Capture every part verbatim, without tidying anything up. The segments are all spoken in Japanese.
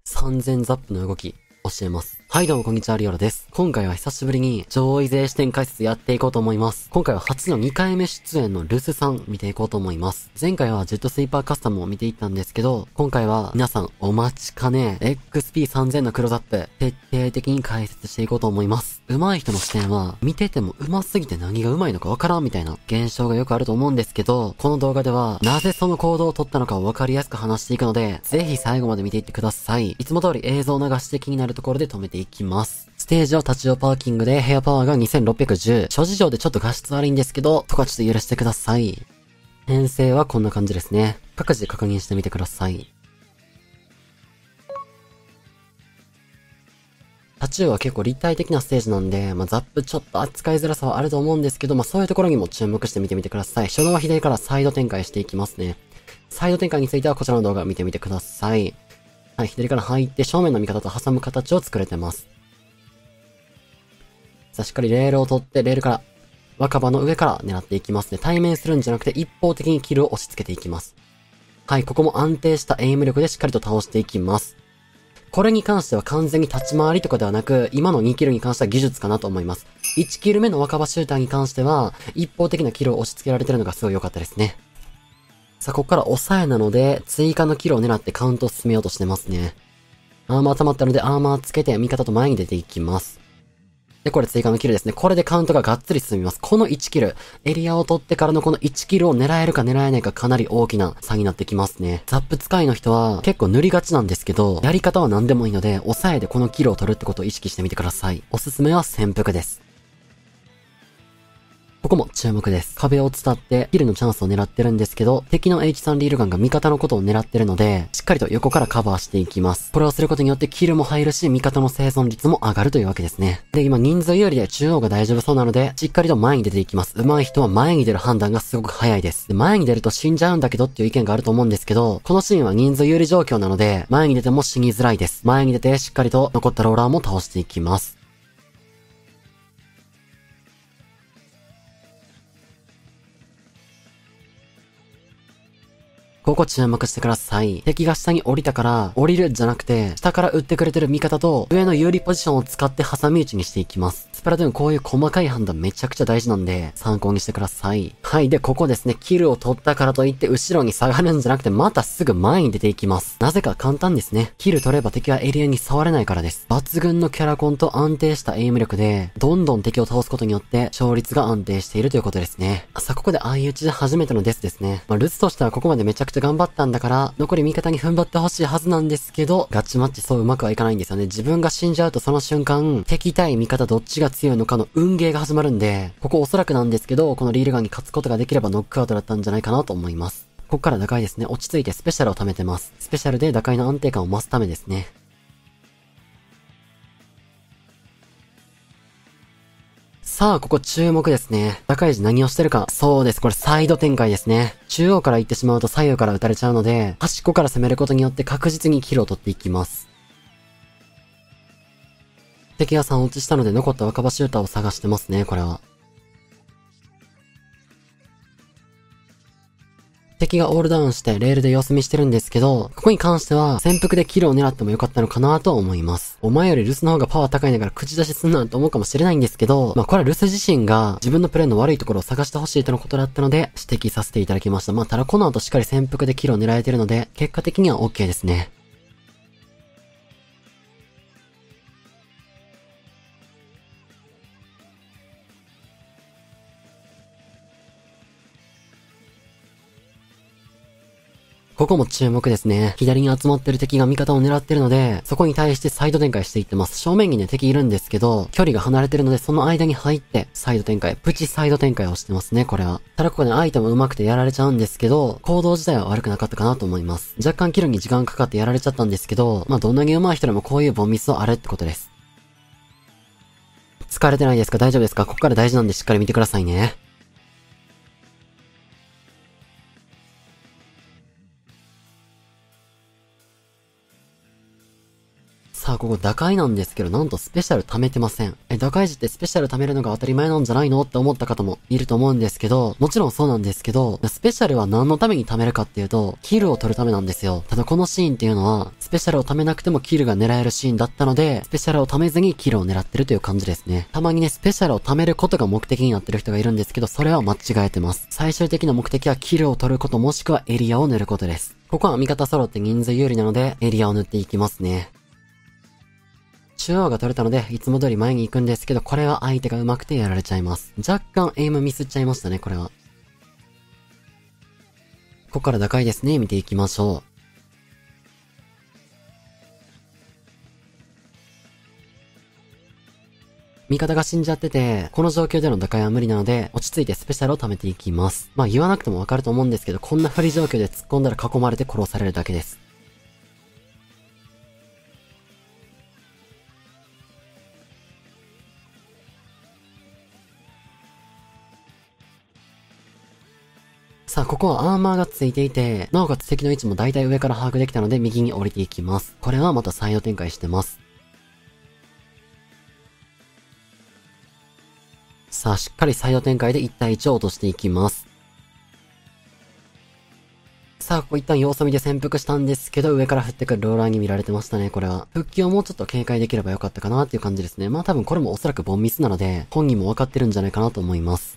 さんぜんザップの動き、教えます。はいどうもこんにちは、リオラです。今回は久しぶりに上位勢視点解説やっていこうと思います。今回は初のにかいめ出演のルスさん見ていこうと思います。前回はジェットスイーパーカスタムを見ていったんですけど、今回は皆さんお待ちかね エックスピーさんぜん のクローズアップ、徹底的に解説していこうと思います。上手い人の視点は見てても上手すぎて何が上手いのかわからんみたいな現象がよくあると思うんですけど、この動画ではなぜその行動を取ったのかをわかりやすく話していくので、ぜひ最後まで見ていってください。いつも通り映像を流して気になるところで止めていきます。ステージは立ち用パーキングでヘアパワーがにせんろっぴゃくじゅう。諸事情でちょっと画質悪いんですけど、そこはちょっと許してください。編成はこんな感じですね。各自で確認してみてください。タチウオは結構立体的なステージなんで、まあ、ザップちょっと扱いづらさはあると思うんですけど、まあ、そういうところにも注目して見てみてください。初動は左からサイド展開していきますね。サイド展開についてはこちらの動画を見てみてください。はい、左から入って正面の味方と挟む形を作れてます。さあ、しっかりレールを取って、レールから、若葉の上から狙っていきますね。対面するんじゃなくて一方的にキルを押し付けていきます。はい、ここも安定したエイム力でしっかりと倒していきます。これに関しては完全に立ち回りとかではなく、今のにキルに関しては技術かなと思います。いちキル目の若葉シューターに関しては、一方的なキルを押し付けられてるのがすごい良かったですね。さあ、ここから抑えなので、追加のキルを狙ってカウントを進めようとしてますね。アーマー溜まったのでアーマーつけて味方と前に出ていきます。で、これ追加のキルですね。これでカウントががっつり進みます。このいちキル、エリアを取ってからのこのいちキルを狙えるか狙えないかかなり大きな差になってきますね。ザップ使いの人は結構塗りがちなんですけど、やり方は何でもいいので、抑えでこのキルを取るってことを意識してみてください。おすすめは潜伏です。ここも注目です。壁を伝ってキルのチャンスを狙ってるんですけど、敵の エイチスリー リールガンが味方のことを狙ってるので、しっかりと横からカバーしていきます。これをすることによってキルも入るし、味方の生存率も上がるというわけですね。で、今人数有利で中央が大丈夫そうなので、しっかりと前に出ていきます。上手い人は前に出る判断がすごく早いです。で、前に出ると死んじゃうんだけどっていう意見があると思うんですけど、このシーンは人数有利状況なので、前に出ても死にづらいです。前に出てしっかりと残ったローラーも倒していきます。ここ注目してください。敵が下に降りたから、降りるんじゃなくて、下から撃ってくれてる味方と、上の有利ポジションを使って挟み撃ちにしていきます。スプラトゥーンこういう細かい判断めちゃくちゃ大事なんで、参考にしてください。はい。で、ここですね、キルを取ったからといって後ろに下がるんじゃなくて、またすぐ前に出ていきます。なぜか簡単ですね。キル取れば敵はエリアに触れないからです。抜群のキャラコンと安定したエイム力で、どんどん敵を倒すことによって、勝率が安定しているということですね。さあ、ここで相打ちで初めてのデスですね。まあ、ルツとしてはここまでめちゃくちゃ頑張ったんだから、残り味方に踏ん張ってほしいはずなんですけど、ガチマッチそううまくはいかないんですよね。自分が死んじゃうとその瞬間、敵対味方どっちが強いのかの運ゲーが始まるんで、ここおそらくなんですけど、このリールガンに勝つことができればノックアウトだったんじゃないかなと思います。ここから打開ですね。落ち着いてスペシャルを貯めてます。スペシャルで打開の安定感を増すためですね。さあ、ここ注目ですね。打開時何をしてるか。そうです。これサイド展開ですね。中央から行ってしまうと左右から撃たれちゃうので、端っこから攻めることによって確実にキルを取っていきます。敵がさん落ちしたので残った若葉シューターを探してますね、これは。敵がオールダウンしてレールで様子見してるんですけど、ここに関しては潜伏でキルを狙ってもよかったのかなとは思います。お前よりルスの方がパワー高いんだから口出しすんなと思うかもしれないんですけど、まあこれはルス自身が自分のプレイの悪いところを探してほしいとのことだったので指摘させていただきました。まあただこの後しっかり潜伏でキルを狙えてるので、結果的には OK ですね。ここも注目ですね。左に集まってる敵が味方を狙ってるので、そこに対してサイド展開していってます。正面にね、敵いるんですけど、距離が離れてるので、その間に入って、サイド展開、プチサイド展開をしてますね、これは。ただここでアイテム上手くてやられちゃうんですけど、行動自体は悪くなかったかなと思います。若干キルに時間かかってやられちゃったんですけど、まあどんなに上手い人でもこういうボンミスはあるってことです。疲れてないですか？大丈夫ですか？ここから大事なんでしっかり見てくださいね。 さあ、ここ打開なんですけど、なんとスペシャル貯めてません。え、打開時ってスペシャル貯めるのが当たり前なんじゃないのって思った方もいると思うんですけど、もちろんそうなんですけど、スペシャルは何のために貯めるかっていうと、キルを取るためなんですよ。ただこのシーンっていうのは、スペシャルを貯めなくてもキルが狙えるシーンだったので、スペシャルを貯めずにキルを狙ってるという感じですね。たまにね、スペシャルを貯めることが目的になってる人がいるんですけど、それは間違えてます。最終的な目的はキルを取ることもしくはエリアを塗ることです。ここは味方揃って人数有利なので、エリアを塗っていきますね。中央が取れたので、いつも通り前に行くんですけど、これは相手が上手くてやられちゃいます。若干エイムミスっちゃいましたね、これは。ここから打開ですね、見ていきましょう。味方が死んじゃってて、この状況での打開は無理なので、落ち着いてスペシャルを貯めていきます。まあ言わなくてもわかると思うんですけど、こんな不利状況で突っ込んだら囲まれて殺されるだけです。さあ、ここはアーマーがついていて、なおかつ敵の位置も大体上から把握できたので右に降りていきます。これはまたサイド展開してます。さあ、しっかりサイド展開でいち対いちを落としていきます。さあ、ここ一旦様子見で潜伏したんですけど、上から降ってくるローラーに見られてましたね、これは。復帰をもうちょっと警戒できればよかったかなっていう感じですね。まあ多分これもおそらくボンミスなので、本人もわかってるんじゃないかなと思います。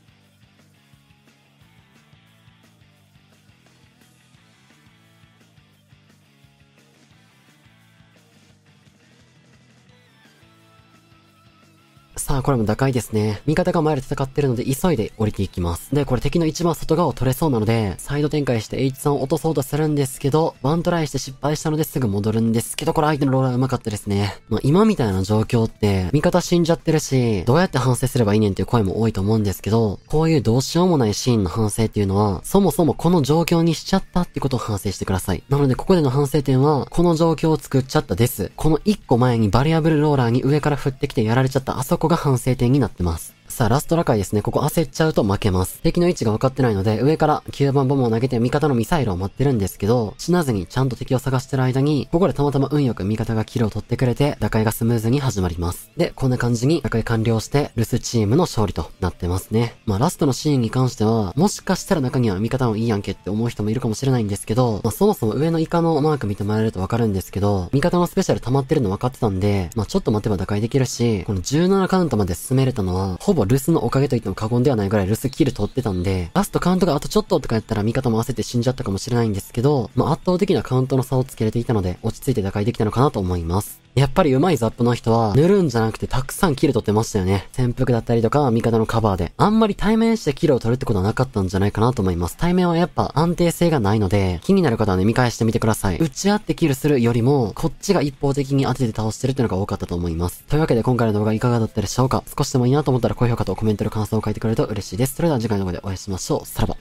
さあ、これも打開ですね。味方が前で戦ってるので急いで降りていきます。で、これ敵の一番外側を取れそうなので、サイド展開して エイチさん を落とそうとするんですけど、ワントライして失敗したのですぐ戻るんですけど、これ相手のローラー上手かったですね。まあ、今みたいな状況って、味方死んじゃってるし、どうやって反省すればいいねんっていう声も多いと思うんですけど、こういうどうしようもないシーンの反省っていうのは、そもそもこの状況にしちゃったってことを反省してください。なので、ここでの反省点は、この状況を作っちゃったです。この一個前にバリアブルローラーに上から降ってきてやられちゃったあそこが反省点になってます。さあ、ラストラカイですね。ここ焦っちゃうと負けます。敵の位置が分かってないので、上からきゅうばんボムを投げて味方のミサイルを待ってるんですけど、死なずにちゃんと敵を探してる間に、ここでたまたま運よく味方がキルを取ってくれて、打開がスムーズに始まります。で、こんな感じに打開完了して、留守チームの勝利となってますね。まあ、ラストのシーンに関しては、もしかしたら中には味方もいいやんけって思う人もいるかもしれないんですけど、まあ、そもそも上のイカのマーク見てもらえるとわかるんですけど、味方のスペシャル溜まってるの分かってたんで、まあ、ちょっと待てば打開できるし、このじゅうななカウントまで進めれたのは、ほぼ留守のおかげと言っても過言ではないぐらい留守キル取ってたんで、ラストカウントがあとちょっととかやったら味方も焦って死んじゃったかもしれないんですけど、まあ、圧倒的なカウントの差をつけれていたので、落ち着いて打開できたのかなと思います。やっぱり上手いザップの人は、塗るんじゃなくてたくさんキル取ってましたよね。潜伏だったりとか、味方のカバーで。あんまり対面してキルを取るってことはなかったんじゃないかなと思います。対面はやっぱ安定性がないので、気になる方はね、見返してみてください。打ち合ってキルするよりも、こっちが一方的に当てて倒してるっていうのが多かったと思います。というわけで今回の動画いかがだったでしょうか？少しでもいいなと思ったら高評価とコメントの感想を書いてくれると嬉しいです。それでは次回の動画でお会いしましょう。さらば。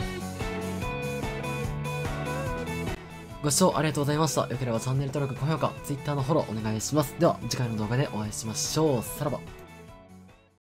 ご視聴ありがとうございました。よければチャンネル登録、高評価、Twitter のフォローお願いします。では次回の動画でお会いしましょう。さらば。